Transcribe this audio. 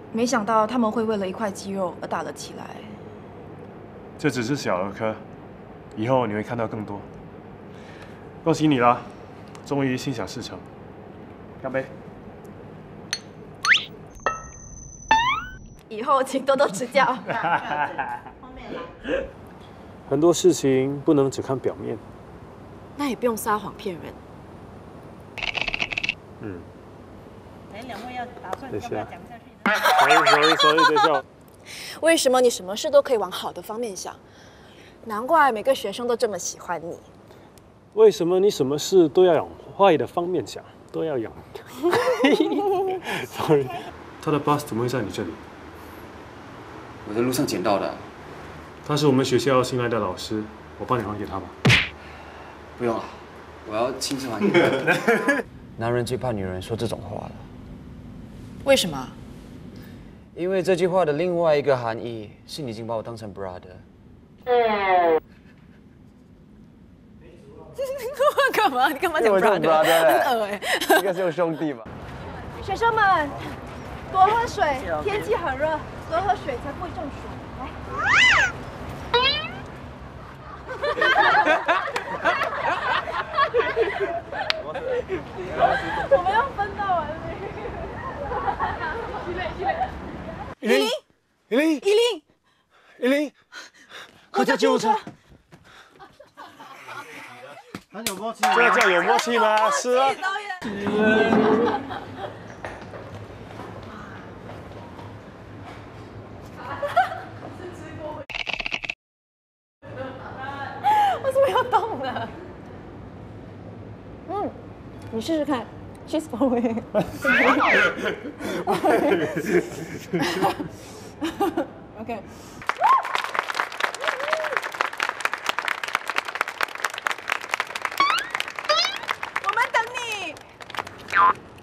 没想到他们会为了一块肌肉而打了起来。 这只是小儿科，以后你会看到更多。恭喜你啦，终于心想事成。干杯！ 以后请多多指教。 很多事情不能只看表面。 那也不用撒谎骗人。 嗯。 哎，两位要打算等一下要不要讲下去？ sorry，等一下。 为什么你什么事都可以往好的方面想？难怪每个学生都这么喜欢你。 为什么你什么事都要往坏的方面想，都要往？Sorry， 他的 bus 怎么会在你这里？ 我在路上捡到的。 他是我们学校新来的老师，我帮你还给他吧。 不用了，我要亲自还给他。男人最怕女人说这种话了， 为什么？ 因为这句话的另外一个含义是你已经把我当成 brother。 干嘛？你干嘛讲 brother？ 很恶哎。 应该是用兄弟吧。 学生们，多喝水，天气很热，多喝水才不会中暑。来。我们要分到完依琳，快叫救护车！ 很有默契。 这叫有默契吗？是啊。 为什么要动呢？你试试看 ，cheese for me。OK。我们等你。